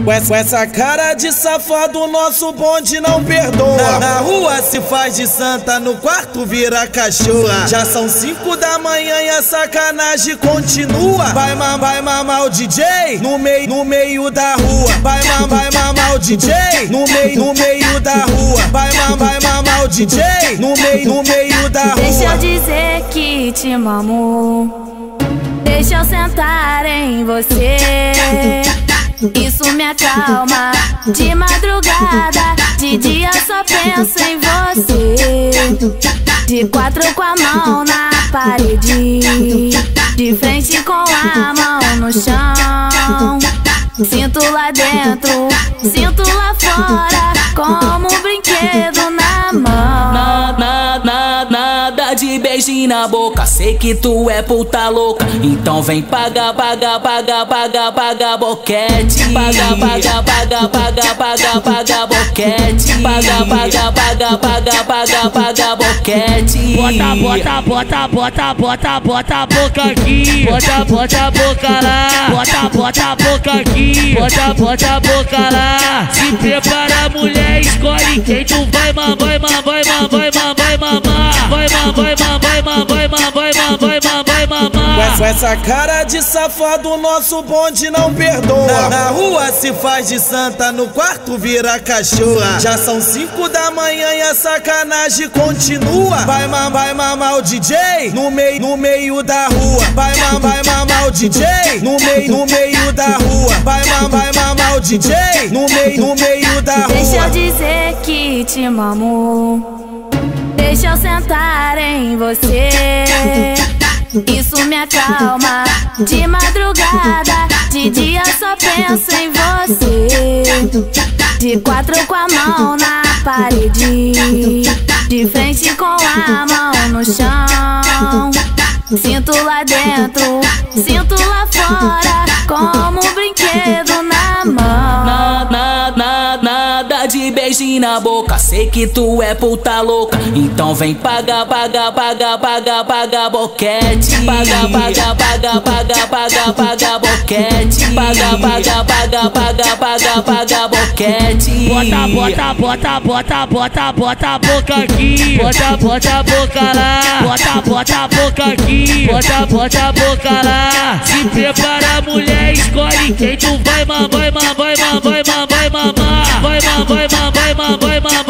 Com essa cara de safado, nosso bonde não perdoa. Na rua se faz de santa, no quarto vira cachorra. Já são 5 da manhã e a sacanagem continua. Vai mamar o DJ no meio da rua. Vai mamar o DJ no meio da rua. Vai mamar o DJ no meio da rua. Deixa eu dizer que te mamo, deixa eu sentar em você. Isso me acalma. De madrugada, de dia só penso em você. De 4 com a mão na parede, de frente com a mão no chão. Sinto lá dentro, sinto lá fora, como um brinquedo na mão. Nada de beijinho na boca, sei que tu é puta louca. Então vem paga boquete. Paga boquete. Paga boquete. Bota a boca aqui. Bota a boca lá. Bota a boca aqui. Bota a boca lá. Se prepara, mulher, escolhe quem tu vai mamar. Vai mamar. Com essa cara de safado, nosso bonde não perdoa. Na rua se faz de santa, no quarto vira cachorra. Já são 5 da manhã e a sacanagem continua. Vai mamar o DJ no meio da rua. Vai mamar o DJ no meio da rua. Vai mamar o DJ no meio da rua. Deixa eu dizer que te mamo, deixa eu sentar em você. Isso me acalma. De madrugada, de dia só penso em você. De 4 com a mão na parede, de frente com a mão no chão. Sinto lá dentro, sinto lá fora, como um brinquedo na mão. Nada de beijinho na boca, sei que tu é puta louca. Então vem paga boquete. Paga boquete. Paga boquete. Bota a boca aqui. Bota a boca lá. Bota a boca aqui. Bota a boca lá. Se prepara, mulher, escolhe quem tu vai mamar. Vai mamar.